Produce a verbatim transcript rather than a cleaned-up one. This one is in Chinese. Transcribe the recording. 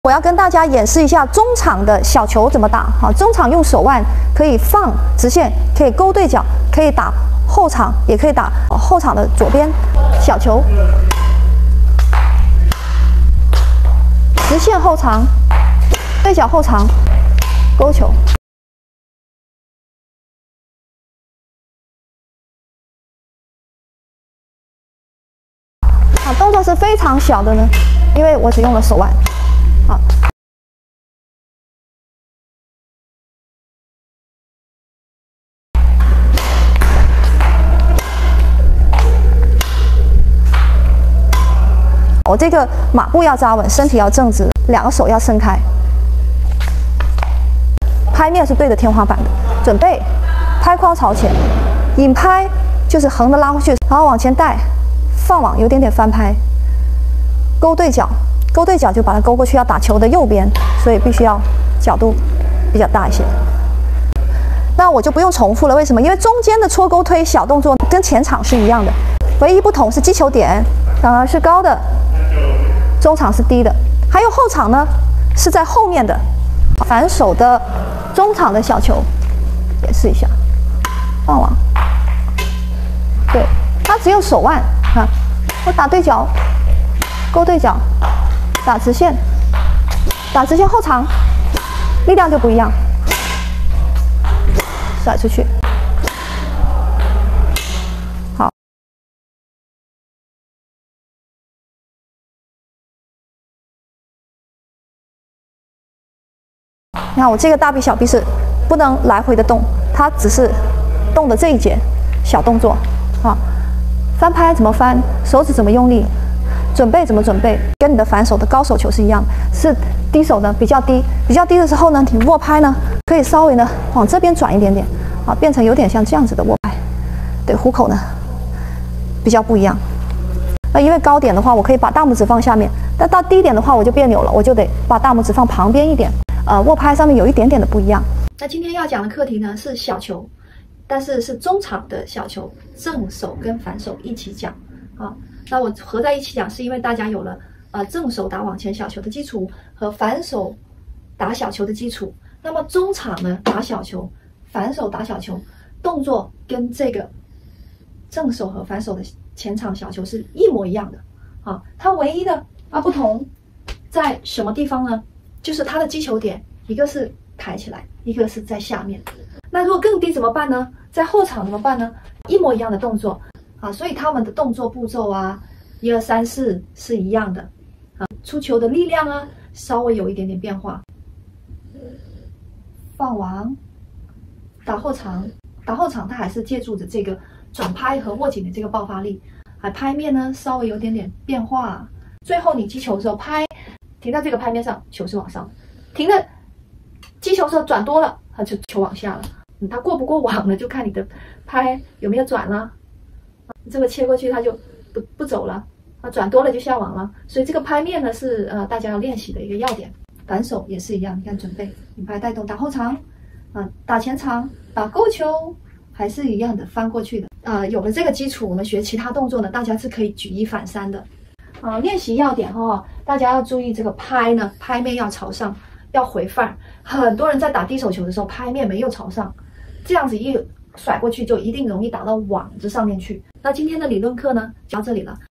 我要跟大家演示一下中场的小球怎么打。好，中场用手腕可以放直线，可以勾对角，可以打后场，也可以打后场的左边小球，直线后场，对角后场，勾球。 啊，动作是非常小的呢，因为我只用了手腕。好，我这个马步要扎稳，身体要正直，两个手要伸开，拍面是对着天花板的。准备，拍框朝前，引拍就是横的拉回去，然后往前带。 放网有点点翻拍，勾对角，勾对角就把它勾过去，要打球的右边，所以必须要角度比较大一些。那我就不用重复了，为什么？因为中间的搓勾推小动作跟前场是一样的，唯一不同是击球点，呃是高的，中场是低的，还有后场呢是在后面的。反手的中场的小球，演示一下，放网，对，它只有手腕。 啊，我打对角，勾对角，打直线，打直线后场，力量就不一样，甩出去。好，你看我这个大臂小臂是不能来回的动，它只是动的这一节小动作啊。 翻拍怎么翻，手指怎么用力，准备怎么准备，跟你的反手的高手球是一样，是低手呢比较低，比较低的时候呢，你握拍呢可以稍微呢往这边转一点点，啊，变成有点像这样子的握拍，对，虎口呢比较不一样。那因为高点的话，我可以把大拇指放下面，但到低点的话我就别扭了，我就得把大拇指放旁边一点，呃，握拍上面有一点点的不一样。那今天要讲的课题呢是小球。 但是是中场的小球，正手跟反手一起讲啊。那我合在一起讲，是因为大家有了呃正手打网前小球的基础和反手打小球的基础。那么中场呢打小球，反手打小球，动作跟这个正手和反手的前场小球是一模一样的啊。它唯一的啊不同在什么地方呢？就是它的击球点，一个是抬起来，一个是在下面。 那如果更低怎么办呢？在后场怎么办呢？一模一样的动作啊，所以他们的动作步骤啊，一二三四是一样的啊。出球的力量啊，稍微有一点点变化。放网，打后场，打后场，它还是借助着这个转拍和握紧的这个爆发力，啊，拍面呢稍微有点点变化。最后你击球的时候拍，停在这个拍面上，球是往上；停在击球的时候转多了，它就球往下了。 嗯，它过不过网呢，就看你的拍有没有转了。这个切过去，它就不不走了，啊，转多了就下网了。所以这个拍面呢是呃大家要练习的一个要点。反手也是一样，你看准备引拍带动打后场，啊，打前场，打勾球，还是一样的翻过去的。啊，有了这个基础，我们学其他动作呢，大家是可以举一反三的。啊，练习要点哈、哦，大家要注意这个拍呢，拍面要朝上，要回范儿。很多人在打低手球的时候，拍面没有朝上。 这样子一甩过去，就一定容易打到网子上面去。那今天的理论课呢，就到这里了。